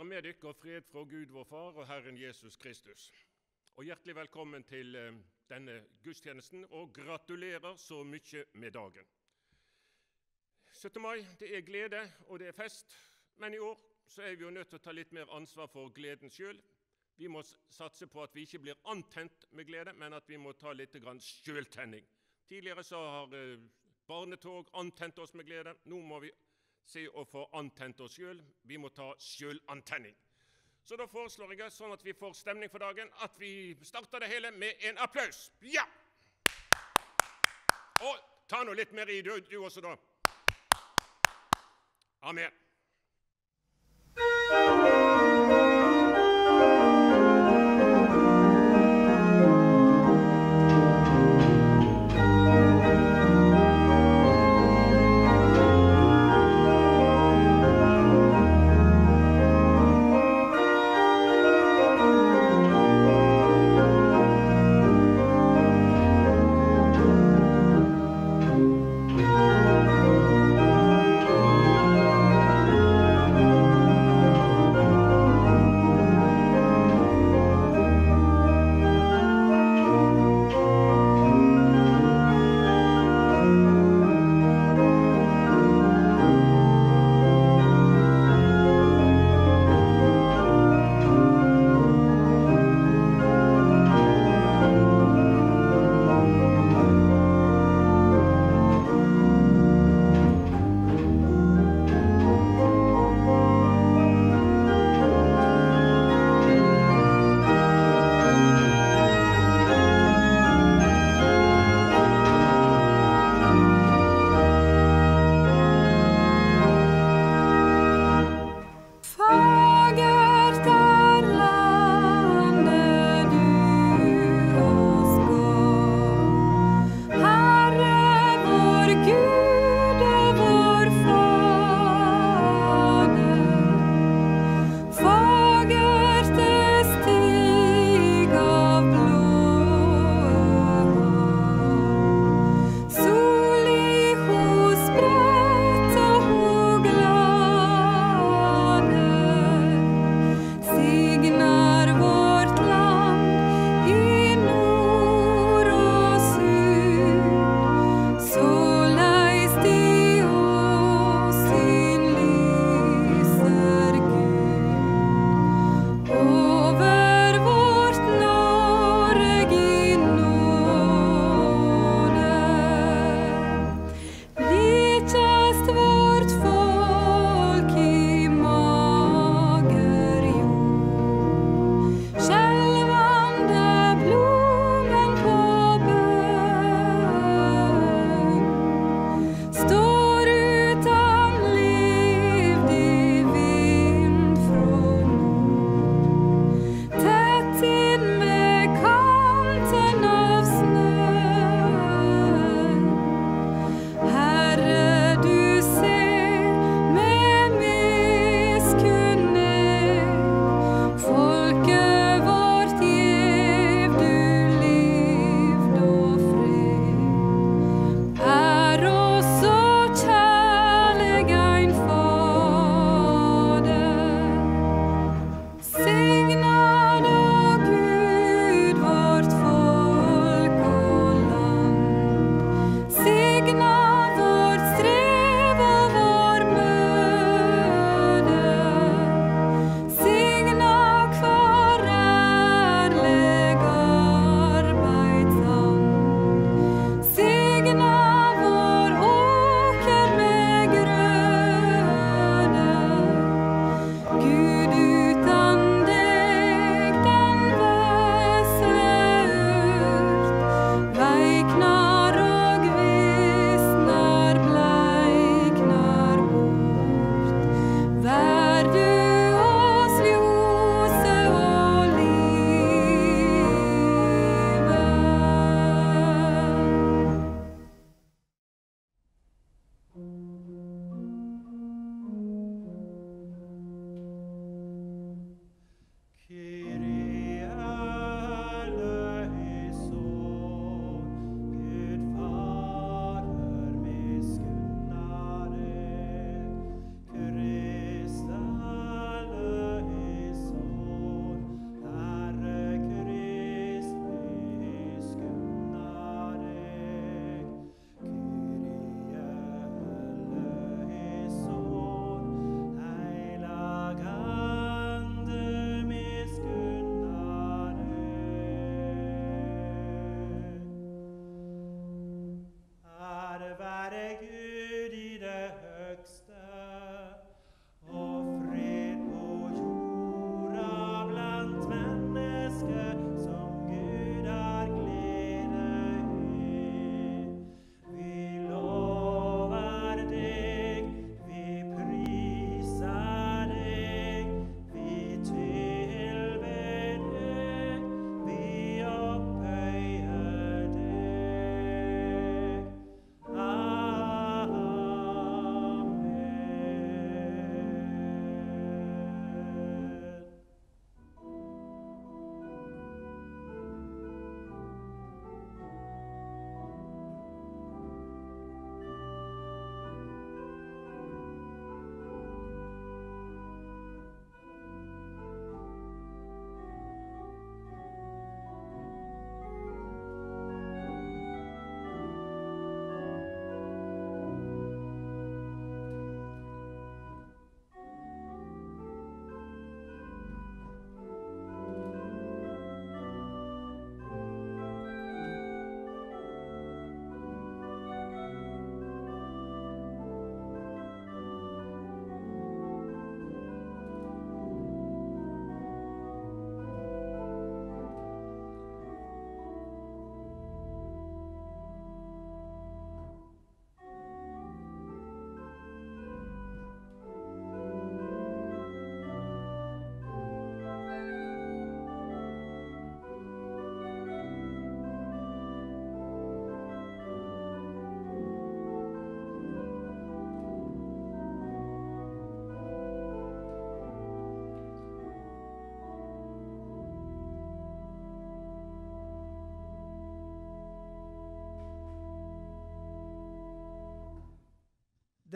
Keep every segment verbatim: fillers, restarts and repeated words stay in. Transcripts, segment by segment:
med dere og fred fra Gud vår Far og Herren Jesus Kristus. Og hjertelig velkommen til eh, denne gudstjenesten, og gratulerer så mye med dagen. syttende mai, det er glede og det er fest, men i år så er vi jo nødt til å ta litt mer ansvar for gleden selv. Vi må satse på at vi ikke blir antent med glede, men at vi må ta litt grann selvtenning. Tidligere så har eh, barnetog antent oss med glede, nå må vi se å få antent oss selv. Vi må ta selvantenning. Så da foreslår jeg, sånn at vi får stemning for dagen, at vi starter det hele med en applaus. Ja! Og ta nå litt mer i, du, du også da. Amen. Thank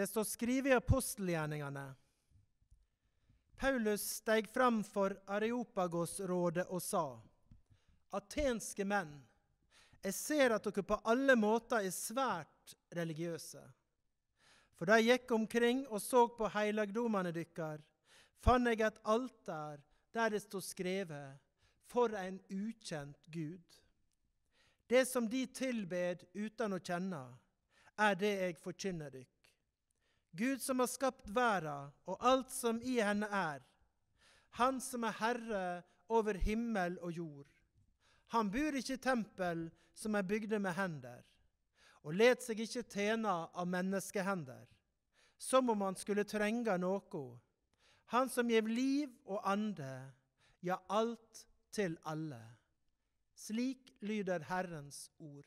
Det står skrevet i apostelgjerningene. Paulus steg fram for Areopagos-rådet og sa: Atenske menn, jeg ser at dere på alle måter er svært religiøse. For da jeg gikk omkring og så på heilagdomene dykkar, fann jeg et alter der det stod skrevet: For en ukjent Gud. Det som de tilbed uten å kjenne, er det jeg forkynner dykk. Gud som har skapt verden og alt som i henne er, han som er herre over himmel og jord. Han bor ikke i tempel som er bygde med hender, og let seg ikke tjene av menneskehender, som om han skulle trenge noe. Han som gjev liv og ande, ja, alt til alle. Slik lyder Herrens ord.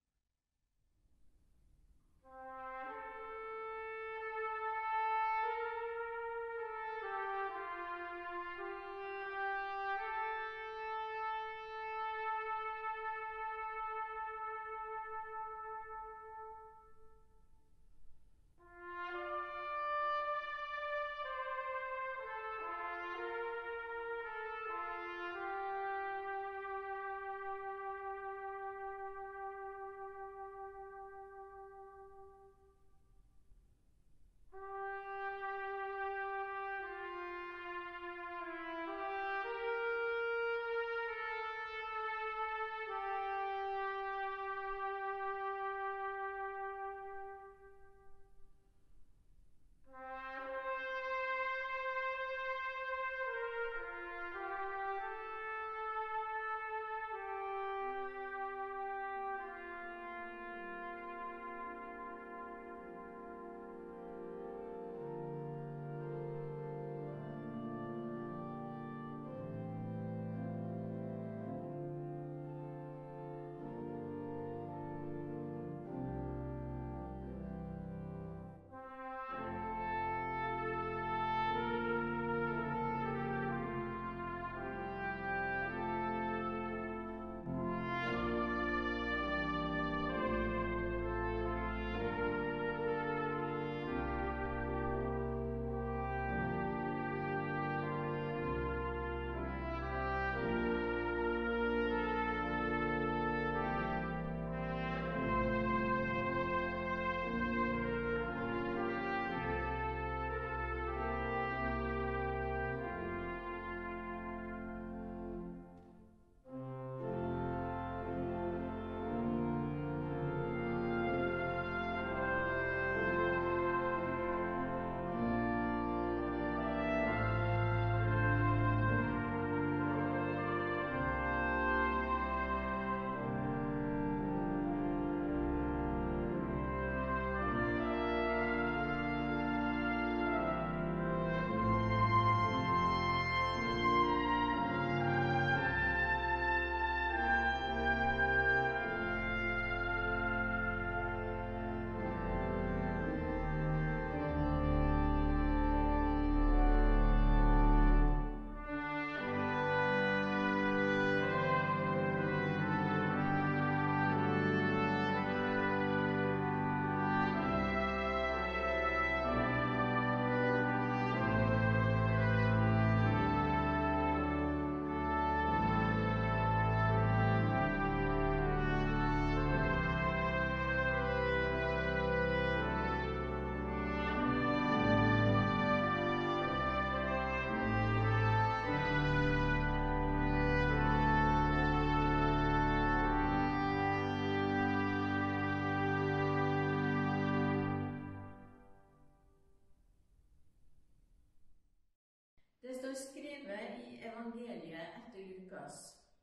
Det står skrevet i evangeliet etter Lukas: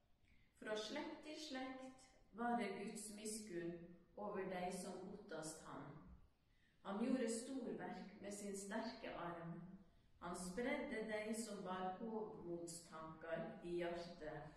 Fra slekt til slekt varer Guds miskunn over deg som godtast han. Han gjorde storverk med sin sterke arm. Han spredde deg som bar hovmodstanker i hjertet.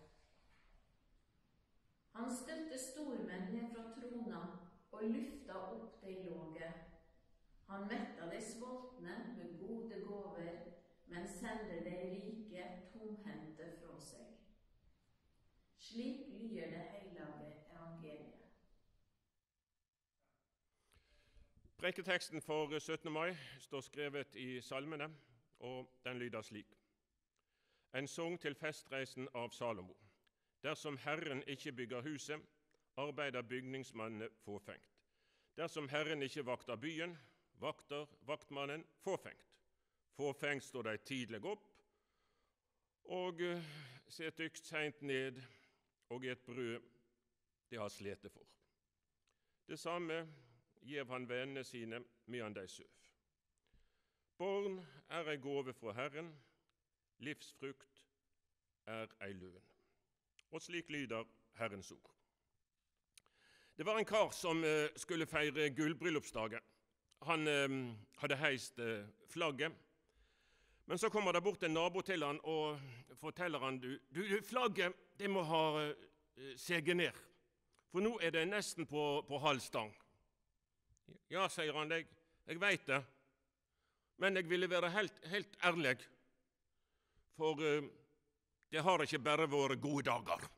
Han støtte stormenn ned fra trona og lufta opp de låge. Han metta de sultne med gode gåver, men sender de rike tomhendte fra seg. Slik lyder det hellige evangeliet. Preiketeksten for syttende mai står skrevet i salmene, og den lyder slik. En sang til festreisen av Salomo. Dersom Herren ikke bygger huset, arbeider bygningsmannene fåfengt. Dersom Herren ikke vakter byen, vakter vaktmannen fåfengt. Fåfengt står de tidlig opp, og ser tykt seint ned, og et brød det har slete for. Det samme gjev han vennene sine medan de søv. Barn er ei gåve fra Herren, livsfrukt er ei lønn. Og slik lyder Herrens ord. Det var en kar som eh, skulle feire gullbryllupsdagen. Han eh, hadde heist eh, flagget, men så kommer det bort en nabo til han og forteller han, du, du flagget det må ha eh, seget ned, for nå er det nesten på, på halv stang. Ja, sier han, jeg, jeg vet det, men jeg ville være helt, helt ærlig, for uh, det har ikke bare vært gode dager.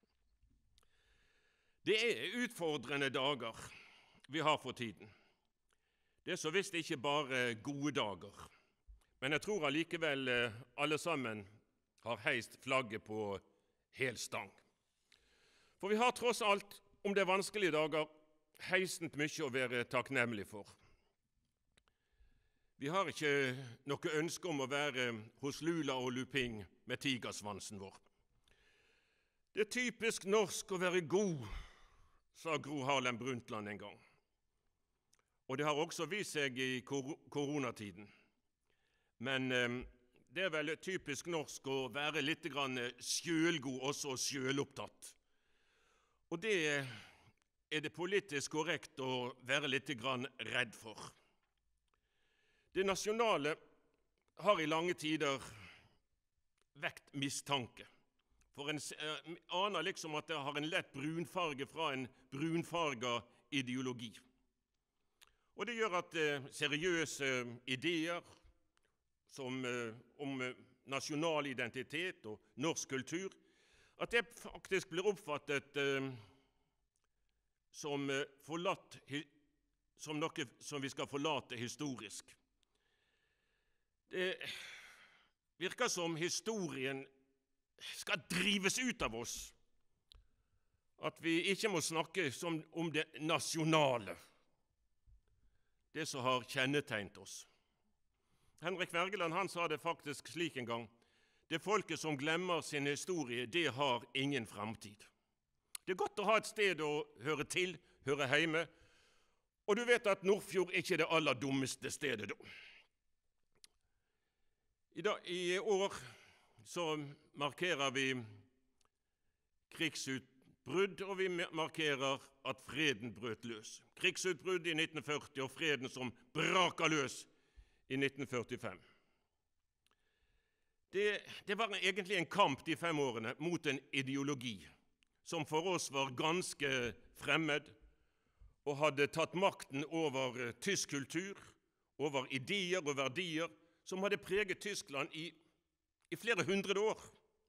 Det er utfordrende dager vi har for tiden. Det er så visst ikke bare gode dager, men jeg tror allikevel uh, alle sammen har heist flagget på helstang. For vi har tross alt, om det er vanskelige dager, heisent mye å være takknemlig for. Vi har ikke noe ønske om å være hos Lula og Luping med tigersvansen vår. Det er typisk norsk å være god, sa Gro Harlem Brundtland en gang. Og det har også vist seg i kor koronatiden. Men eh, det er vel typisk norsk å være litt grann sjølgod, også sjølopptatt. Og det er det politisk korrekt å være litt grann redd for. Det nasjonale har i lange tider vekt mistanke. For en eh, aner liksom at det har en lett brunfarge fra en brunfarga ideologi. Og det gjør at eh, seriøse ideer som, eh, om eh, nasjonal identitet og norsk kultur, at det faktisk blir oppfattet eh, som, eh, forlatt, som noe som vi skal forlate historisk. Det virker som historien skal drives ut av oss, at vi ikke må snakke som, om det nasjonale, det som har kjennetegnet oss. Henrik Wergeland han sa det faktisk slik en gang, det folket som glemmer sin historie, det har ingen fremtid. Det er godt å ha et sted å høre til, høre hjemme, og du vet at Nordfjord ikke er det aller dummeste stedet da. I, dag, I år så markerer vi krigsutbrudd, og vi markerer at freden brøt løs. Krigsutbrudd i nitten førti og freden som braka løs i nitten førtifem. Det, det var egentlig en kamp de fem årene mot en ideologi som for oss var ganske fremmed og hadde tatt makten over tysk kultur, over ideer og verdier som hadde preget Tyskland i, i flere hundre år.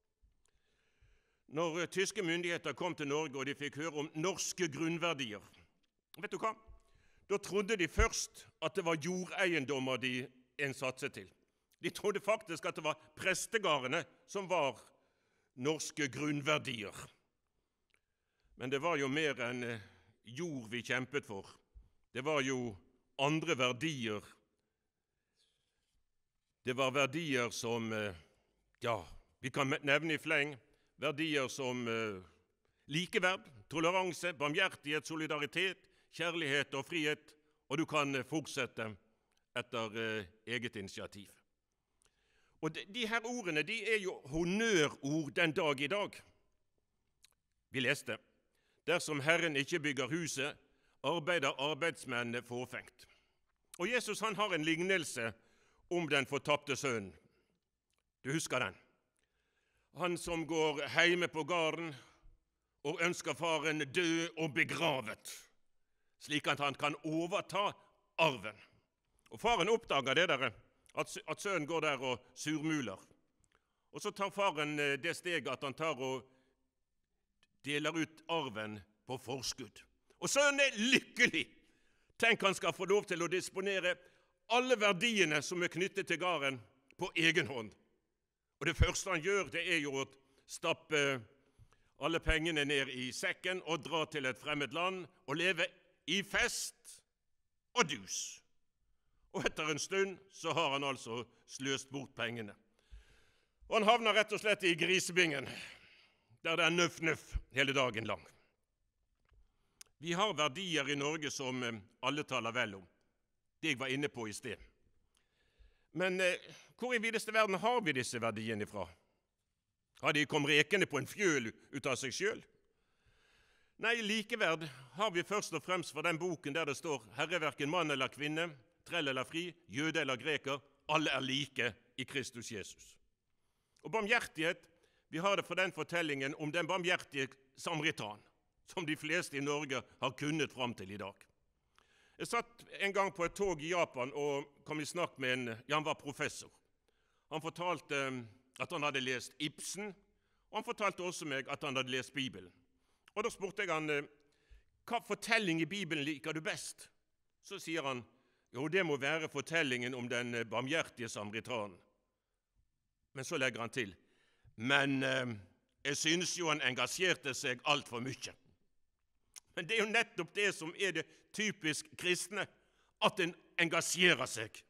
Når tyske myndigheter kom til Norge og de fikk høre om norske grunnverdier, vet du hva? Da trodde de først at det var jordeiendommer de en satset til. De trodde faktisk at det var prestegardene som var norske grunnverdier. Men det var jo mer enn jord vi kjempet for. Det var jo andre verdier. Det var verdier som, ja, vi kan nevne i fleng, verdier som eh, likeverd, toleranse, barmhjertighet, solidaritet, kjærlighet og frihet, og du kan fortsette etter eh, eget initiativ. Og de, de her ordene, de er jo honnørord den dag i dag. Vi leste, dersom Herren ikke bygger huset, arbeider arbeidsmennene fåfengt. Og Jesus han har en lignelse om den fortapte sønnen. Du husker den. Han som går hjemme på gården og ønsker faren død og begravet, slik at han kan overta arven. Og faren oppdager det der, at, at sønnen går der og surmuler. Og så tar faren det steget at han tar og deler ut arven på forskudd. Og sønnen er lykkelig. Tenk, han skal få lov til å disponere alle verdiene som er knyttet til gården, på egen hånd. Og det første han gjør, det er jo å stappe alle pengene ned i sekken og dra til et fremmed land og leve i fest og dus. Og etter en stund så har han altså sløst bort pengene. Og han havner rett og slett i grisebingen, der det er nøff-nøff hele dagen lang. Vi har verdier i Norge som alle taler vel om. Det jeg var inne på i sted. Men eh, hvor i videste verden har vi disse verdiene ifra? Har de kommet rekende på en fjøl ut av seg selv? Nei, likeverd har vi først og fremst fra den boken der det står «Herre hverken mann eller kvinne, trell eller fri, jøde eller greker, alle er like i Kristus Jesus». Og barmhjertighet, vi har det fra den fortellingen om den barmhjertige samaritan, som de fleste i Norge har kunnet fram til i dag. Jeg satt en gang på et tog i Japan og kom i snakk med en, ja, han var professor. Han fortalte at han hadde lest Ibsen, og han fortalte også meg at han hadde lest Bibelen. Og da spurte jeg han, hva fortelling i Bibelen liker du best? Så sier han, jo, det må være fortellingen om den barmhjertige samaritanen. Men så legger han til, men eh, jeg synes jo han engasjerte seg alt for mye. Men det er jo nettopp det som er det typisk kristne, at en engasjerer seg.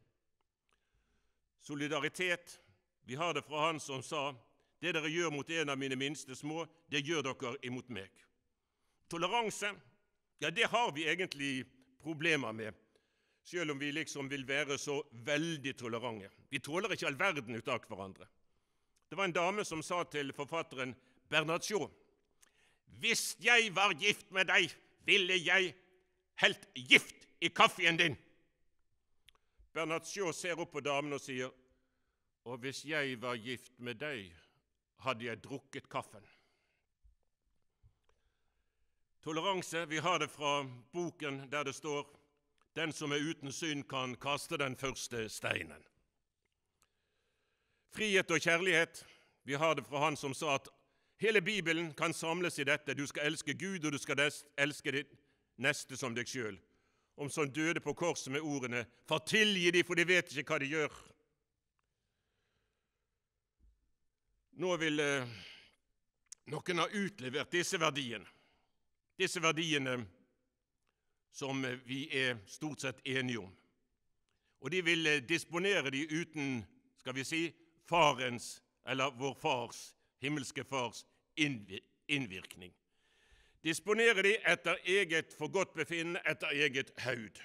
Solidaritet, vi har det fra han som sa, det dere gjør mot en av mine minste små, det gjør dere imot meg. Toleranse, ja, det har vi egentlig problemer med, selv om vi liksom vil være så veldig tolerante. Vi tåler ikke all verden ut av hverandre. Det var en dame som sa til forfatteren Bernard Shaw, «Hvis jeg var gift med deg, ville jeg helt gift i kaffen din.» Bernard Shaw ser opp på damen og sier, «Og hvis jeg var gift med deg, hadde jeg drukket kaffen.» Toleranse, vi har det fra boken der det står, «Den som er uten synd kan kaste den første steinen.» Frihet og kjærlighet, vi har det fra han som sa at hele Bibelen kan samles i dette. Du skal elske Gud, og du skal elske ditt neste som deg selv. Om som døde på korset med ordene, «For tilgi de, for de vet ikke hva de gjør.» Nå vil eh, noen ha utlevert disse verdiene. Disse verdiene som vi er stort sett enige om. Og de vil eh, disponere de uten, skal vi si, farens, eller vår fars, himmelske fars innvirkning. Disponere de etter eget forgodtbefinnende, etter eget haud.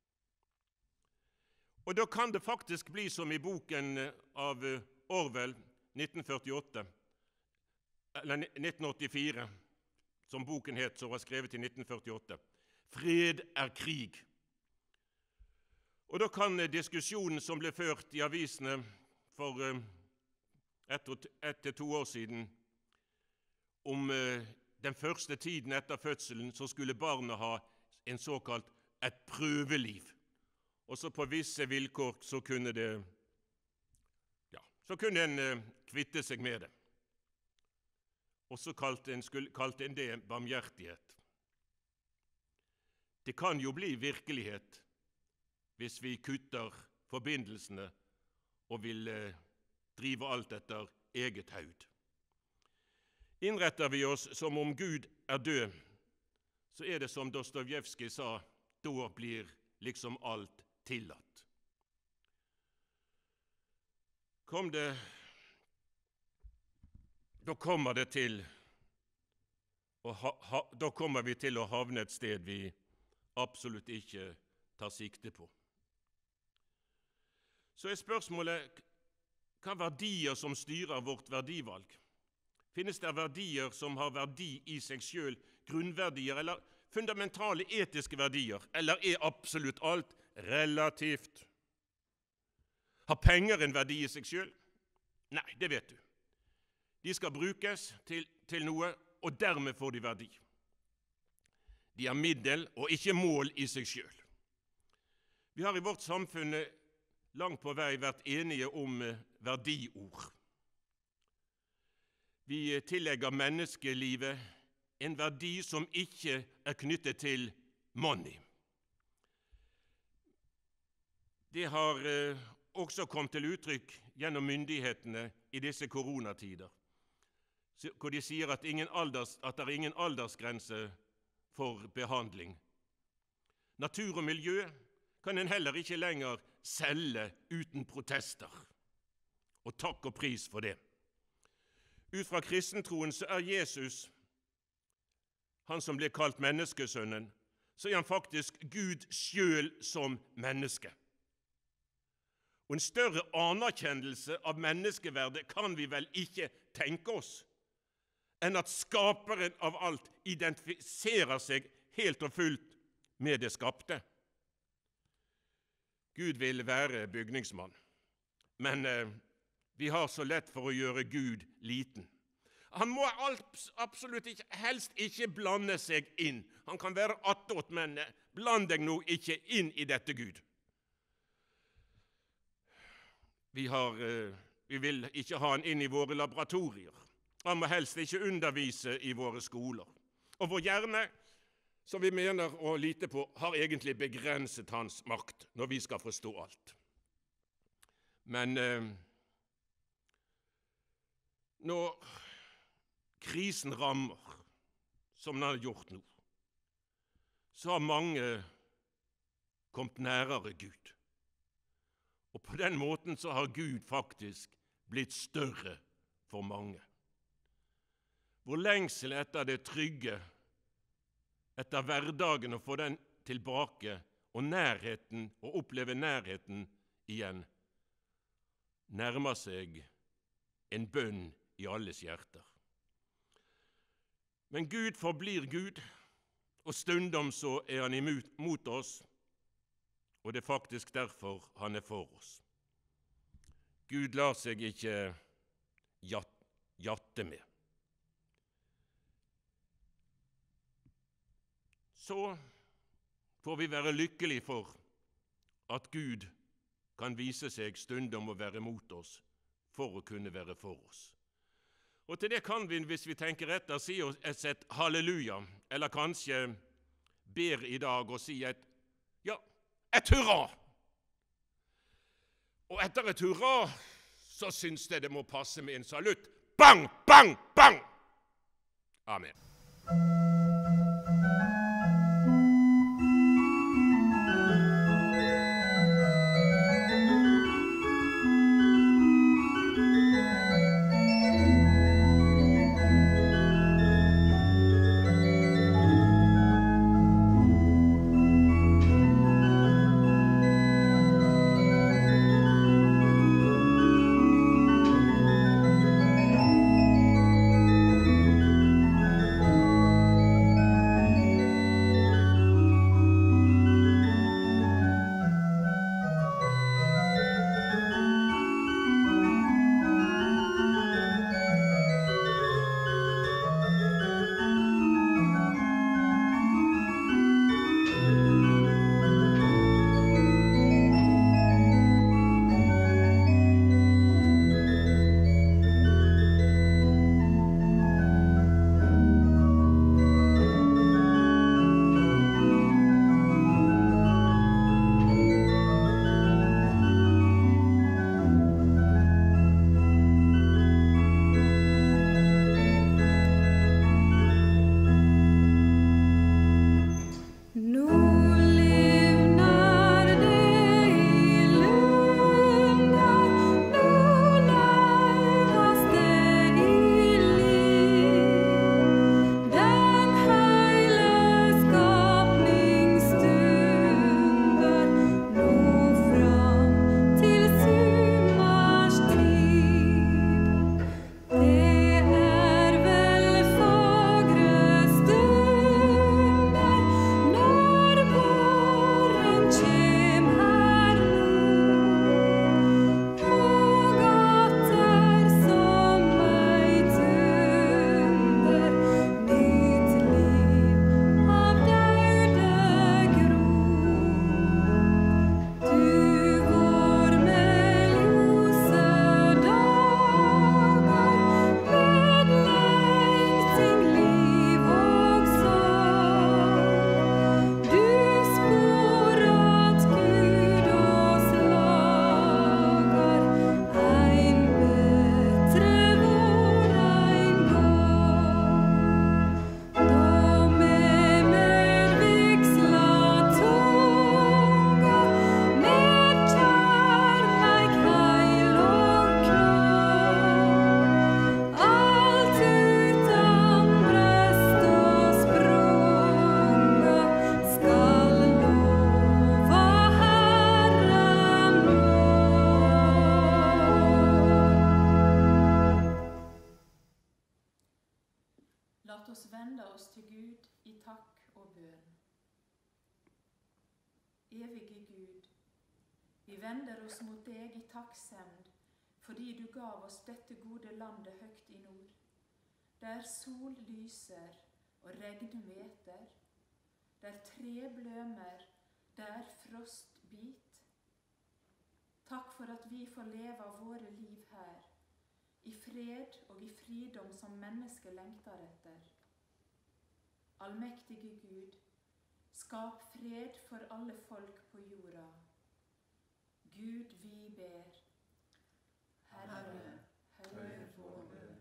Og da kan det faktisk bli som i boken av Orwell, nitten førtiåtte, eller nitten åttifire, som boken het, som var skrevet i nitten førtiåtte. Fred er krig. Og da kan diskusjonen som ble ført i avisene for ett til to år siden, om den første tiden etter fødselen, så skulle barnet ha en såkalt et prøveliv. Og så på visse vilkår så kunne det, ja, så kunne en kvitte seg med det. Og så kalte en, skulle, kalte en det barmhjertighet. Det kan jo bli virkelighet hvis vi kutter forbindelsene og vil eh, drive alt etter eget haud. Innretter vi oss som om Gud er død, så er det som Dostojevskij sa, da blir liksom alt tillatt. Kom det, da kommer det til, og ha, ha, da kommer vi til å havne et sted vi absolutt ikke tar sikte på. Så er spørsmålet, hva verdier som styrer vårt verdivalg? Finnes det verdier som har verdi i seg selv, grunnverdier eller fundamentale etiske verdier, eller er absolutt alt relativt? Har penger en verdi i seg selv? Nei, det vet du. De skal brukes til, til noe, og dermed får de verdi. De er middel og ikke mål i seg selv. Vi har i vårt samfunn langt på vei vært enige om verdiord. Vi tillegger menneskelivet en verdi som ikke er knyttet til money. det har eh, også kommet til uttrykk gjennom myndighetene i disse koronatider, hvor de sier at, ingen alders, at det er ingen aldersgrense for behandling. Natur og miljø kan en heller ikke lenger selge uten protester. Og takk og pris for det. Ut fra kristentroen så er Jesus, han som blir kalt menneskesønnen, så er han faktisk Gud selv som menneske. Og en større anerkjennelse av menneskeverdet kan vi vel ikke tenke oss, enn at skaperen av alt identifiserer seg helt og fullt med det skapte. Gud vil være bygningsmann, men eh, vi har så lett for å gjøre Gud liten. Han må absolutt ikke, helst ikke blande seg inn. Han kan være attåt, men bland deg nå ikke inn i dette Gud. Vi, har, vi vil ikke ha han inn i våre laboratorier. Han må helst ikke undervise i våre skoler. Og vår hjerne, som vi mener å lite på, har egentlig begrenset hans makt når vi skal forstå alt. Men eh, når krisen rammer, som den har gjort nå, så har mange kommet nærere Gud. Og på den måten så har Gud faktisk blitt større for mange. Vår lengsel etter det trygge, etter hverdagen å få den tilbake, og nærheten, og oppleve nærheten igjen, nærmer seg en bønn i alles hjerter. Men Gud forblir Gud, og stundom så er han imot oss, og det er faktisk derfor han er for oss. Gud lar seg ikke jatte med. Så får vi være lykkelige for at Gud kan vise seg stundom å være mot oss for å kunne være for oss. Og til det kan vi, hvis vi tenker etter, si oss et halleluja, eller kanskje ber i dag og si et, ja, et hurra. Og etter et hurra, så syns jeg det må passe med en salutt. Bang, bang, bang! Amen. evige Gud, vi vender oss mot deg i takksemd, fordi du gav oss dette gode landet høgt i nord, der sol lyser og regn meter, der tre blømer, der frost bit. Takk for at vi får leve våre liv her, i fred og i fridom som mennesket lengter etter. Allmektige Gud, skap fred for alle folk på jorda. Gud, vi ber. Herre, hør vår bønn.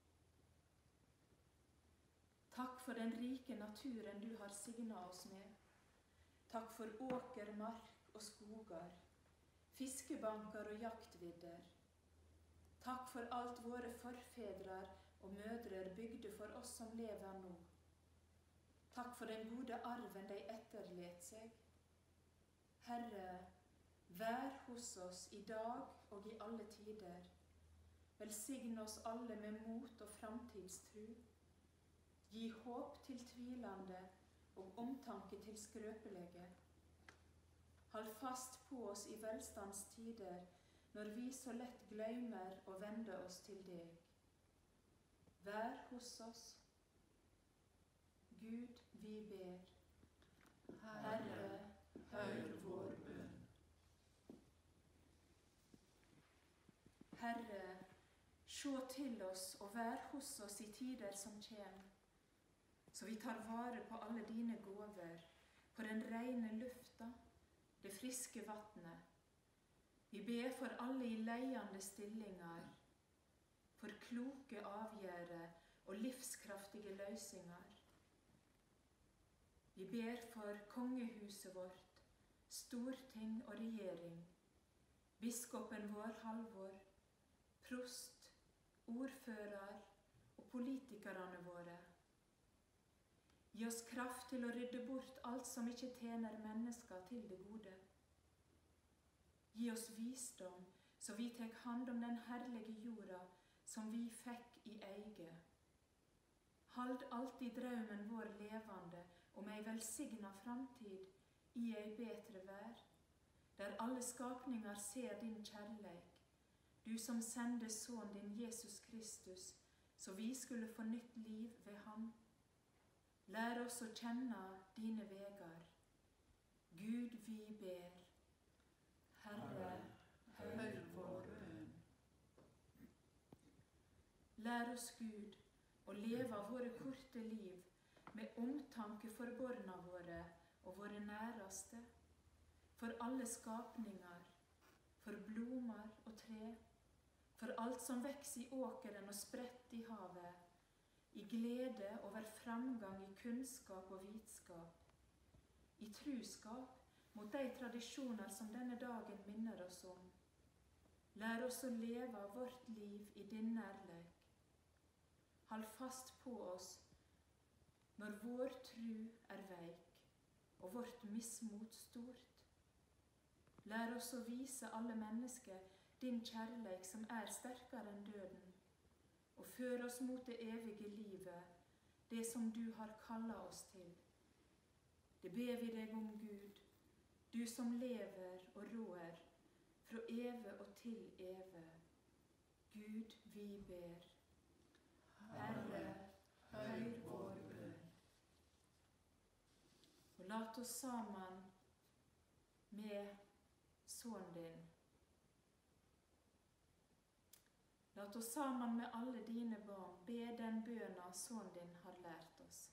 Takk for den rike naturen du har signet oss med. Takk for åker, mark og skoger, fiskebanker og jaktvidder. Takk for alt våre forfedrer og mødrer bygde for oss som lever nå. Takk for den gode arven de etterlet seg. Herre, vær hos oss i dag og i alle tider. Velsign oss alle med mot og framtidstru. Gi håp til tvilende og omtanke til skrøpelige. Hold fast på oss i velstandstider, når vi så lett glemmer å vende oss til deg. Vær hos oss. Gud, vi ber. Herre, hør vår bønn. Herre, sjå til oss og vær hos oss i tider som kjem, så vi tar vare på alle dine gåver, på den reine lufta, det friske vattnet. Vi ber for alle i leiende stillinger, for kloke avgjørelser og livskraftige løsninger. Vi ber for kongehuset vårt, storting og regjering, biskopen vår Halvor, prost, ordfører og politikerne våre. Gi oss kraft til å rydde bort alt som ikke tjener mennesker til det gode. Gi oss visdom, så vi tek hand om den herlige jorda som vi fikk i eie. Hold alltid drømmen vår levende om ei velsigna framtid i ei betre vær, der alle skapninger ser din kjærleik, du som sendte sønnen din Jesus Kristus, så vi skulle få nytt liv ved ham. Lær oss å kjenne dine vegar. Gud, vi ber. Herre, hør vår bønn. Lær oss, Gud, å leve våre korte liv med omtanke for barna våre og våre næreste, for alle skapninger, for blomar og tre, for alt som vekser i åkeren og spredt i havet, i glede over framgang i kunnskap og vitskap, i truskap mot de tradisjoner som denne dagen minner oss om. Lær oss å leve vårt liv i din nærleik. Hold fast på oss når vår tru er veik og vårt mismot stort. Lær oss å vise alle mennesker din kjærleik som er sterkere enn døden, og før oss mot det evige livet, det som du har kallet oss til. Det ber vi deg om, Gud, du som lever og rår, fra eve og til eve. Gud, vi ber. Herre, hør vår bønn. Og lat oss sammen med sønnen din. Lat oss sammen med alle dine barn be den bønna sønnen din har lært oss.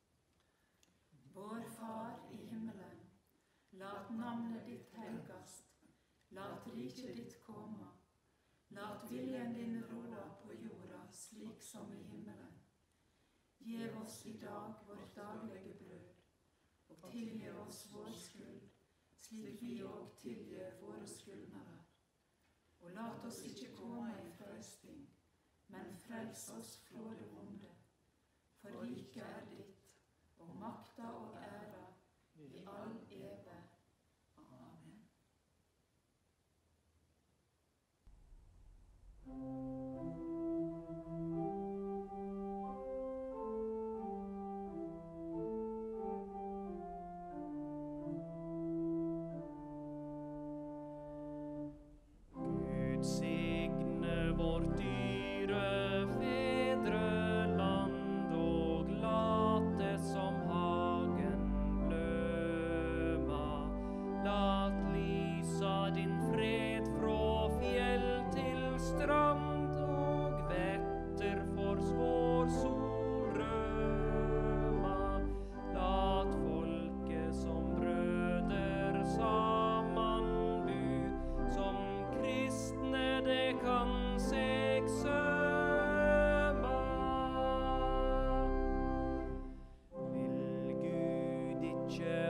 Vår Far i himmelen, lat navnet ditt helgast, lat riket ditt komme, lat viljen din råde på jorda slik som i himmelen. Gjev oss i dag vårt daglige brød, og tilgi oss vår skyld, slik vi og tilgir våre skyldnere. Og lat oss ikke komme i frelsting, men frels oss fra det vonde. For riket er ditt, og makta og æra i all eve. Amen. kjærlighet.